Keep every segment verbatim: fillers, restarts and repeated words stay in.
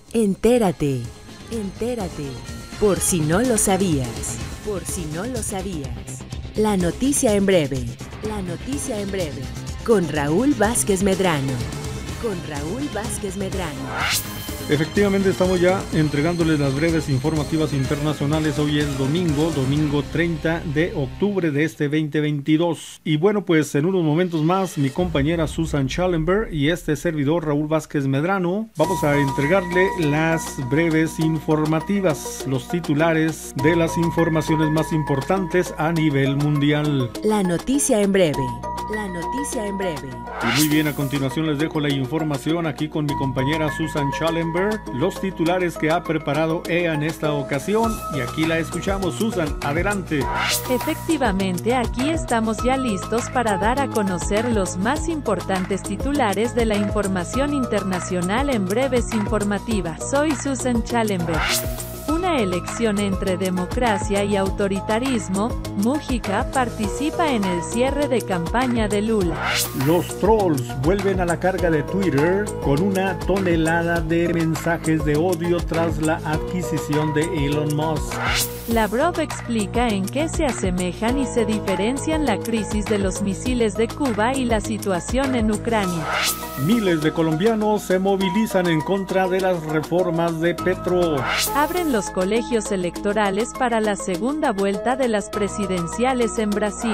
Entérate, entérate, por si no lo sabías, por si no lo sabías. La noticia en breve, la noticia en breve, con Raúl Vázquez Medrano, con Raúl Vázquez Medrano. Efectivamente estamos ya entregándoles las breves informativas internacionales. Hoy es domingo, domingo treinta de octubre de este veinte veintidós. Y bueno, pues en unos momentos más mi compañera Susan Schallenberg y este servidor Raúl Vázquez Medrano vamos a entregarle las breves informativas, los titulares de las informaciones más importantes a nivel mundial. La noticia en breve, la noticia en breve. Y muy bien, a continuación les dejo la información aquí con mi compañera Susan Schallenberg, los titulares que ha preparado ella en esta ocasión, y aquí la escuchamos. Susan, adelante. Efectivamente, aquí estamos ya listos para dar a conocer los más importantes titulares de la información internacional en breves informativas. Soy Susan Schallenberg. Una elección entre democracia y autoritarismo, Mujica participa en el cierre de campaña de Lula. Los trolls vuelven a la carga de Twitter con una tonelada de mensajes de odio tras la adquisición de Elon Musk. Lavrov explica en qué se asemejan y se diferencian la crisis de los misiles de Cuba y la situación en Ucrania. Miles de colombianos se movilizan en contra de las reformas de Petro. Abren los colegios electorales para la segunda vuelta de las presidenciales en Brasil.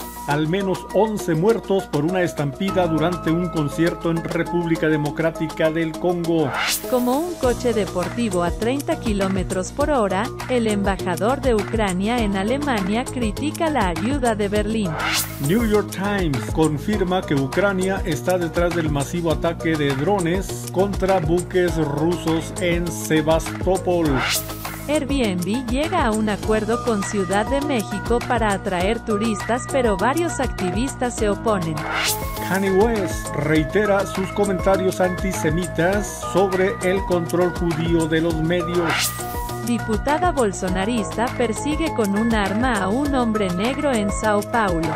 Al menos once muertos por una estampida durante un concierto en República Democrática del Congo. Como un coche deportivo a treinta kilómetros por hora, el embajador de Ucrania en Alemania critica la ayuda de Berlín. New York Times confirma que Ucrania está detrás del masivo ataque de drones contra buques rusos en Sebastopol. Airbnb llega a un acuerdo con Ciudad de México para atraer turistas, pero varios activistas se oponen. Kanye West reitera sus comentarios antisemitas sobre el control judío de los medios. Diputada bolsonarista persigue con un arma a un hombre negro en Sao Paulo.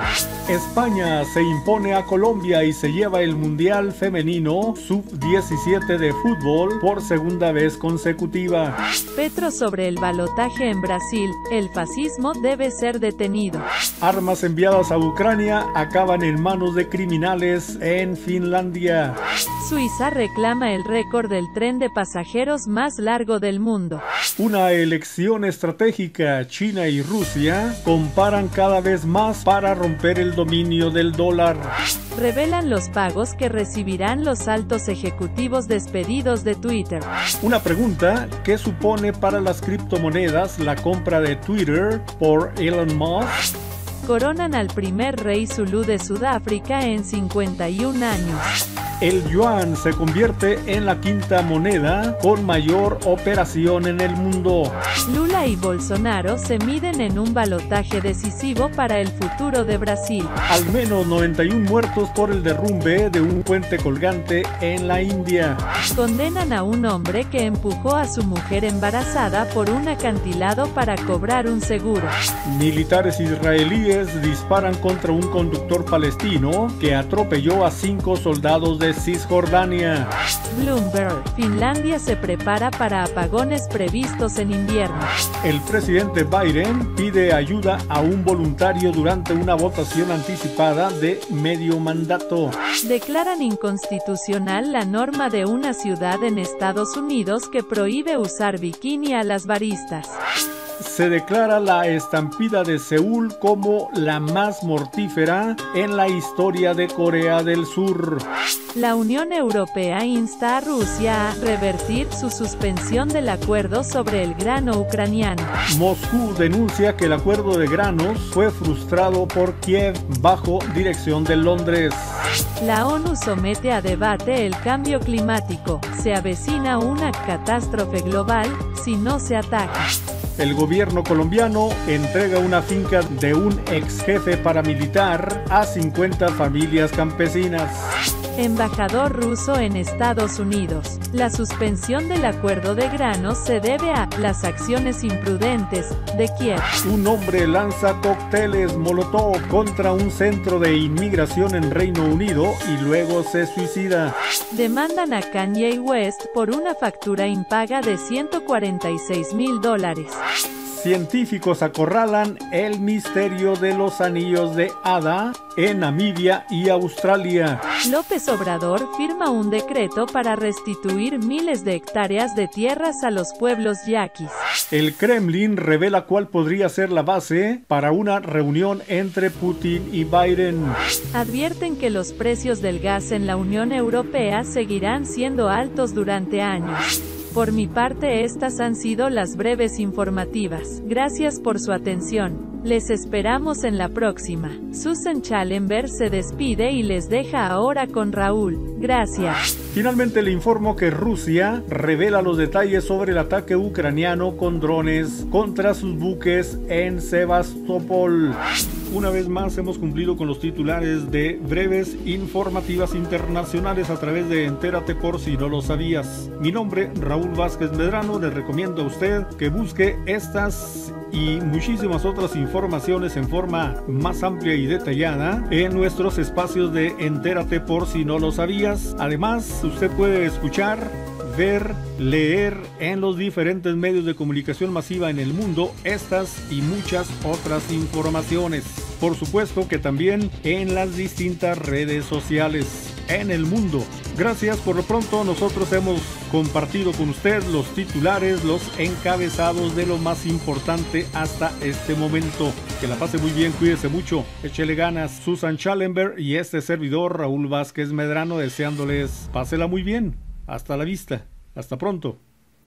España se impone a Colombia y se lleva el Mundial Femenino sub diecisiete de fútbol por segunda vez consecutiva. Petro sobre el balotaje en Brasil, el fascismo debe ser detenido. Armas enviadas a Ucrania acaban en manos de criminales en Finlandia. Suiza reclama el récord del tren de pasajeros más largo del mundo. Una elección estratégica. China y Rusia comparan cada vez más para romper el dominio del dólar. Revelan los pagos que recibirán los altos ejecutivos despedidos de Twitter. Una pregunta: ¿qué supone para las criptomonedas la compra de Twitter por Elon Musk? Coronan al primer rey Zulú de Sudáfrica en cincuenta y un años. El yuan se convierte en la quinta moneda con mayor operación en el mundo. Lula y Bolsonaro se miden en un balotaje decisivo para el futuro de Brasil. Al menos noventa y uno muertos por el derrumbe de un puente colgante en la India. Condenan a un hombre que empujó a su mujer embarazada por un acantilado para cobrar un seguro. Militares israelíes disparan contra un conductor palestino que atropelló a cinco soldados de Cisjordania. Bloomberg: Finlandia se prepara para apagones previstos en invierno. El presidente Biden pide ayuda a un voluntario durante una votación anticipada de medio mandato. Declaran inconstitucional la norma de una ciudad en Estados Unidos que prohíbe usar bikini a las baristas. Se declara la estampida de Seúl como la más mortífera en la historia de Corea del Sur. La Unión Europea insta a Rusia a revertir su suspensión del acuerdo sobre el grano ucraniano. Moscú denuncia que el acuerdo de granos fue frustrado por Kiev bajo dirección de Londres. La ONU somete a debate el cambio climático. Se avecina una catástrofe global si no se ataca. El gobierno colombiano entrega una finca de un ex jefe paramilitar a cincuenta familias campesinas. Embajador ruso en Estados Unidos. La suspensión del acuerdo de granos se debe a las acciones imprudentes de Kiev. Un hombre lanza cócteles Molotov contra un centro de inmigración en Reino Unido y luego se suicida. Demandan a Kanye West por una factura impaga de ciento cuarenta y seis mil dólares. Científicos acorralan el misterio de los anillos de Hada en Namibia y Australia. López Obrador firma un decreto para restituir miles de hectáreas de tierras a los pueblos yaquis. El Kremlin revela cuál podría ser la base para una reunión entre Putin y Biden. Advierten que los precios del gas en la Unión Europea seguirán siendo altos durante años. Por mi parte, estas han sido las breves informativas. Gracias por su atención. Les esperamos en la próxima. Susan Challenberg se despide y les deja ahora con Raúl. Gracias. Finalmente le informo que Rusia revela los detalles sobre el ataque ucraniano con drones contra sus buques en Sebastopol. Una vez más hemos cumplido con los titulares de breves informativas internacionales a través de Entérate por si no lo sabías. Mi nombre, Raúl Vázquez Medrano, le recomiendo a usted que busque estas y muchísimas otras informaciones en forma más amplia y detallada en nuestros espacios de Entérate por si no lo sabías. Además, usted puede escuchar, ver, leer en los diferentes medios de comunicación masiva en el mundo estas y muchas otras informaciones. Por supuesto que también en las distintas redes sociales en el mundo. Gracias. Por lo pronto nosotros hemos compartido con usted los titulares, los encabezados de lo más importante hasta este momento. Que la pase muy bien, cuídese mucho, échele ganas. Susan Challenberg y este servidor Raúl Vázquez Medrano deseándoles pásela muy bien. Hasta la vista. Hasta pronto.